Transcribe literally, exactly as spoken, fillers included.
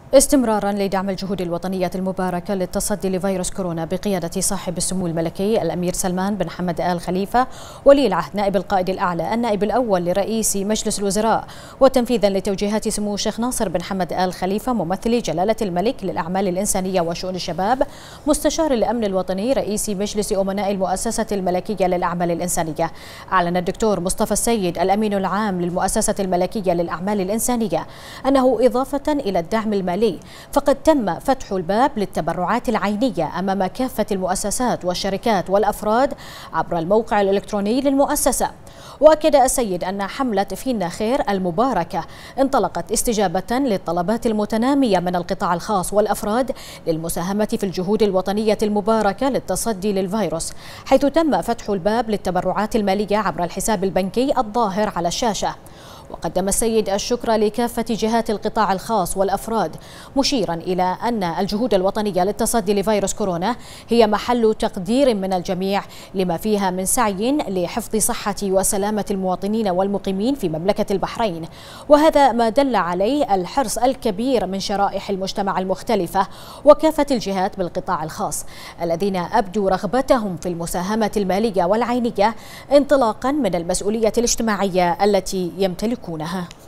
استمرارا لدعم الجهود الوطنية المباركة للتصدي لفيروس كورونا بقيادة صاحب السمو الملكي الأمير سلمان بن حمد آل خليفة ولي العهد نائب القائد الأعلى النائب الأول لرئيس مجلس الوزراء، وتنفيذا لتوجيهات سمو الشيخ ناصر بن حمد آل خليفة ممثل جلالة الملك للأعمال الإنسانية وشؤون الشباب، مستشار الأمن الوطني رئيس مجلس أمناء المؤسسة الملكية للأعمال الإنسانية، أعلن الدكتور مصطفى السيد الأمين العام للمؤسسة الملكية للأعمال الإنسانية أنه إضافة إلى الدعم المالي فقد تم فتح الباب للتبرعات العينية أمام كافة المؤسسات والشركات والأفراد عبر الموقع الإلكتروني للمؤسسة. وأكد السيد أن حملة فينا خير المباركة انطلقت استجابة للطلبات المتنامية من القطاع الخاص والأفراد للمساهمة في الجهود الوطنية المباركة للتصدي للفيروس، حيث تم فتح الباب للتبرعات المالية عبر الحساب البنكي الظاهر على الشاشة. وقدم السيد الشكر لكافة جهات القطاع الخاص والأفراد، مشيرا إلى أن الجهود الوطنية للتصدي لفيروس كورونا هي محل تقدير من الجميع لما فيها من سعي لحفظ صحة وسلامة المواطنين والمقيمين في مملكة البحرين، وهذا ما دل عليه الحرص الكبير من شرائح المجتمع المختلفة وكافة الجهات بالقطاع الخاص الذين أبدوا رغبتهم في المساهمة المالية والعينية انطلاقا من المسؤولية الاجتماعية التي يمتلكونها.